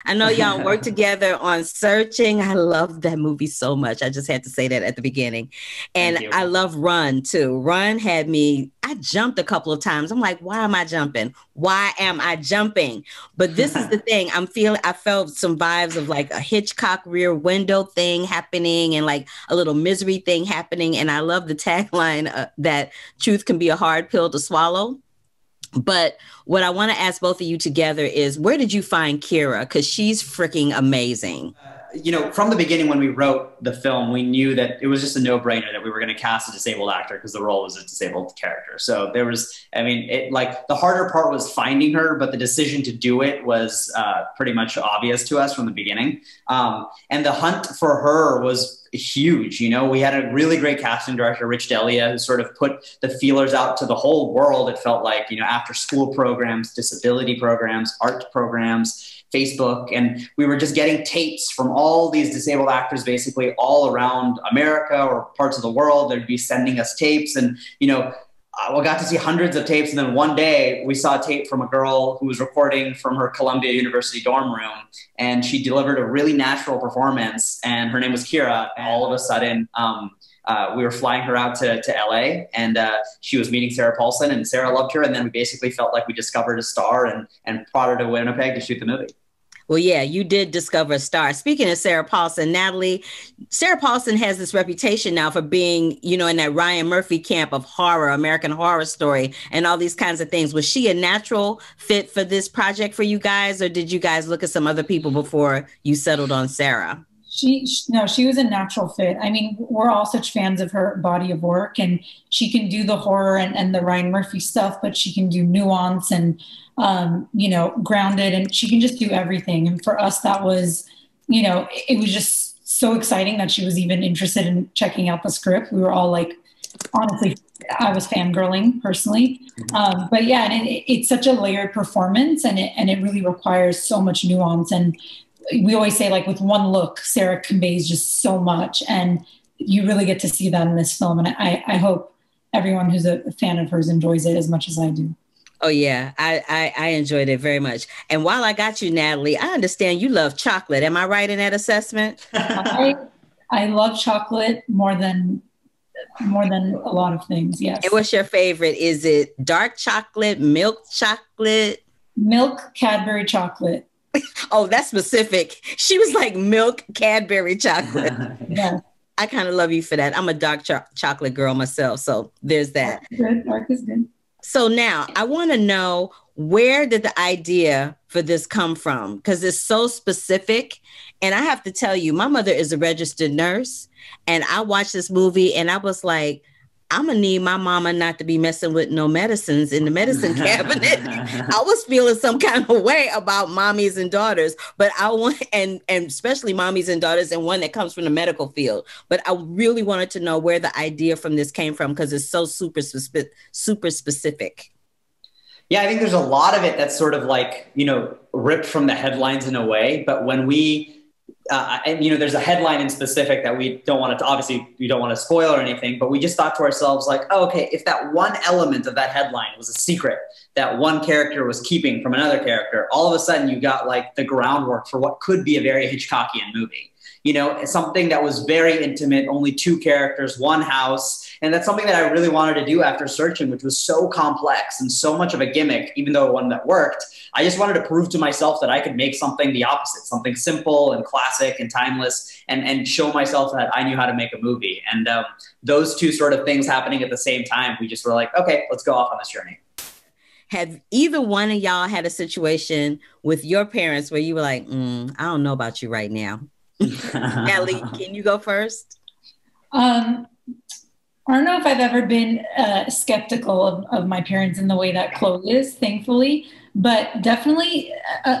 I know y'all work together on Searching. I love that movie so much. I just had to say that at the beginning. And I love Run too. Run had me, I jumped a couple of times. I'm like, why am I jumping? Why am I jumping? But this is the thing. I felt some vibes of like a Hitchcock Rear Window thing happening and like a little Misery thing happening. And I love the tagline that truth can be a hard pill to swallow. But what I want to ask both of you together is, where did you find Kiera? Because she's freaking amazing. From the beginning when we wrote the film, we knew that it was just a no-brainer that we were going to cast a disabled actor because the role was a disabled character. So there was, the harder part was finding her, but the decision to do it was pretty much obvious to us from the beginning. And the hunt for her was huge. We had a really great casting director, Rich Delia, who sort of put the feelers out to the whole world. It felt like, after school programs, disability programs, art programs, Facebook, and we were just getting tapes from all these disabled actors basically all around America or parts of the world. They'd be sending us tapes, and we got to see hundreds of tapes. And then one day we saw a tape from a girl who was recording from her Columbia University dorm room, and she delivered a really natural performance, and her name was Kiera. And all of a sudden, we were flying her out to LA, and she was meeting Sarah Paulson, and Sarah loved her. And then we basically felt like we discovered a star and brought her to Winnipeg to shoot the movie. Well, yeah, you did discover a star. Speaking of Sarah Paulson, Natalie, Sarah Paulson has this reputation now for being, in that Ryan Murphy camp of horror, American Horror Story, and all these kinds of things. Was she a natural fit for this project for you guys, or did you guys look at some other people before you settled on Sarah? She was a natural fit. I mean, we're all such fans of her body of work, and she can do the horror and the Ryan Murphy stuff, but she can do nuance and, grounded, and she can just do everything. And for us, that was, it was just so exciting that she was even interested in checking out the script. We were all like, honestly, I was fangirling personally. But yeah, and it's such a layered performance, and it really requires so much nuance. And we always say, like, with one look, Sarah conveys just so much, and you really get to see that in this film. And I hope everyone who's a fan of hers enjoys it as much as I do. Oh, yeah, I enjoyed it very much. And while I got you, Natalie, I understand you love chocolate. Am I right in that assessment? I love chocolate more than a lot of things, yes. And what's your favorite? Is it dark chocolate, milk chocolate? Milk Cadbury chocolate. Oh, that's specific. She was like milk Cadbury chocolate. Yeah. I kind of love you for that. I'm a dark chocolate girl myself, so there's that. Dark is good. So now I want to know, where did the idea for this come from? Because it's so specific. And I have to tell you, my mother is a registered nurse, and I watched this movie and I was like, I'm going to need my mama not to be messing with no medicines in the medicine cabinet. I was feeling some kind of way about mommies and daughters, but I want, and especially mommies and daughters, and one that comes from the medical field. But I really wanted to know where the idea from this came from, because it's so super specific. Yeah, I think there's a lot of it that's sort of like, ripped from the headlines in a way. But when we, there's a headline in specific that we don't want to, obviously we don't want to spoil or anything, but we just thought to ourselves like, oh, okay, if that one element of that headline was a secret that one character was keeping from another character, all of a sudden you got like the groundwork for what could be a very Hitchcockian movie. Something that was very intimate, only two characters, one house. And that's something that I really wanted to do after Searching, which was so complex and so much of a gimmick, even though one that worked. I just wanted to prove to myself that I could make something the opposite, something simple and classic and timeless, and show myself that I knew how to make a movie. And those two sort of things happening at the same time, we just were like, okay, let's go off on this journey. Have either one of y'all had a situation with your parents where you were like, I don't know about you right now? Natalie, can you go first? I don't know if I've ever been skeptical of my parents in the way that Chloe is, thankfully, but definitely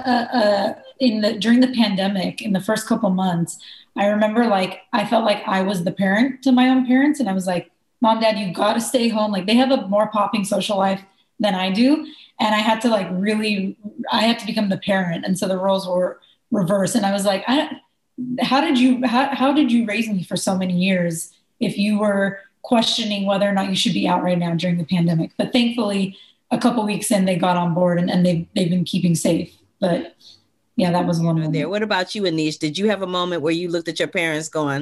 during the pandemic, in the first couple months, I remember I felt like I was the parent to my own parents, and I was like, Mom, Dad, you got to stay home. Like, they have a more popping social life than I do, and I had to I had to become the parent, and so the roles were reversed, and I was like, how did you raise me for so many years if you were questioning whether or not you should be out right now during the pandemic? But thankfully, a couple weeks in, they got on board, and they've been keeping safe. But yeah, that was one there. What about you, Aneesh? Did you have a moment where you looked at your parents going,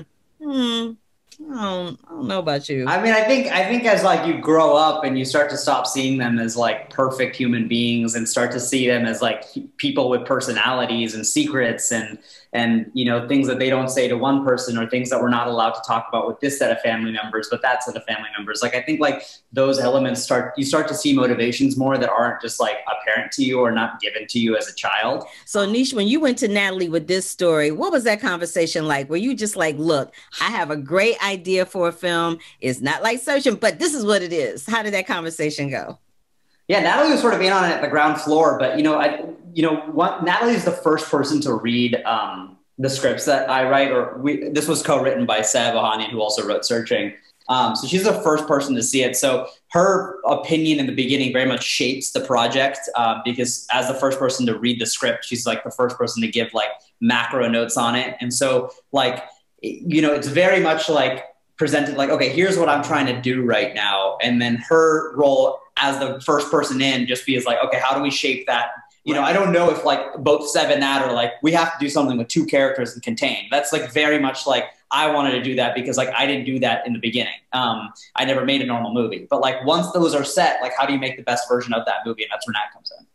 I don't know about you. I mean, I think as like you grow up and you start to stop seeing them as like perfect human beings and start to see them as like people with personalities and secrets and you know, things that they don't say to one person or things that we're not allowed to talk about with this set of family members, but that set of family members. Like, I think like those elements you start to see motivations more that aren't just like apparent to you or not given to you as a child. So Aneesh, when you went to Natalie with this story, what was that conversation like? Were you just like, look, I have a great idea for a film. It's not like Searching, but this is what it is. How did that conversation go? Yeah, Natalie was sort of in on it at the ground floor, but Natalie is the first person to read the scripts that I write, this was co-written by Seb Ohanian, who also wrote Searching. So she's the first person to see it. So her opinion in the beginning very much shapes the project because as the first person to read the script, she's like the first person to give like macro notes on it. And so like, you know, it's very much like presented like, okay, here's what I'm trying to do right now. And then her role as the first person in just be like, okay, how do we shape that? You know, I don't know if like both Seb and Nat are like, we have to do something with 2 characters and contain. That's like very much like, I wanted to do that because like, I didn't do that in the beginning. I never made a normal movie, but like once those are set, like how do you make the best version of that movie? And that's where Nat comes in.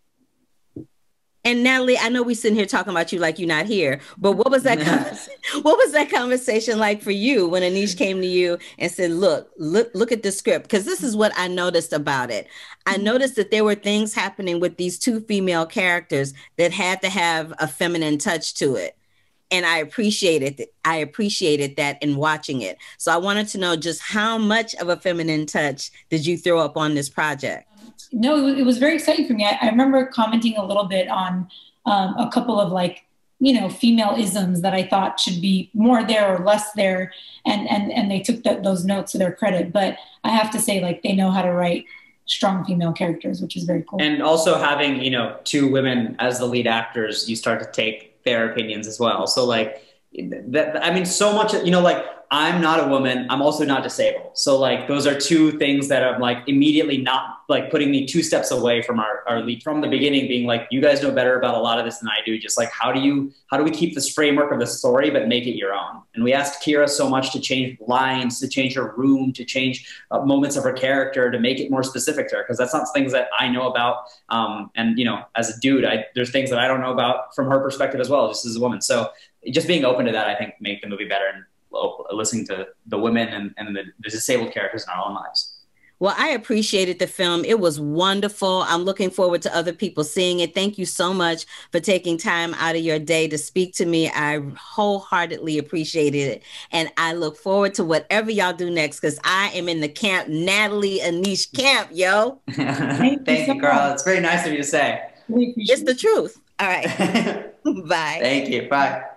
And Natalie, I know we sitting here talking about you like you're not here, but what was that what was that conversation like for you when Aneesh came to you and said, look at the script? Because this is what I noticed about it. I noticed that there were things happening with these 2 female characters that had to have a feminine touch to it. And I appreciated that in watching it. So I wanted to know just how much of a feminine touch did you throw up on this project? No, it was very exciting for me. I remember commenting a little bit on a couple of like, you know, female isms that I thought should be more there or less there. And they took those notes to their credit. But I have to say, like, they know how to write strong female characters, which is very cool. And also having, you know, 2 women as the lead actors, you start to take their opinions as well. So like, I mean, so much, you know, like I'm not a woman. I'm also not disabled. So like, those are 2 things that I'm like immediately not like putting me 2 steps away from our lead from the beginning being like, you guys know better about a lot of this than I do. Just like, how do we keep this framework of the story, but make it your own? And we asked Kiera so much to change lines, to change her room, to change moments of her character, to make it more specific to her. Cause that's not things that I know about. And you know, as a dude, there's things that I don't know about from her perspective as well, just as a woman. So just being open to that, I think make the movie better and listening to the women and the disabled characters in our own lives. Well, I appreciated the film. It was wonderful. I'm looking forward to other people seeing it. Thank you so much for taking time out of your day to speak to me. I wholeheartedly appreciated it. And I look forward to whatever y'all do next because I am in the camp, Natalie Aneesh camp, yo. Thank you, Carla. It's very nice of you to say. It's the truth. All right. Bye. Thank you. Bye.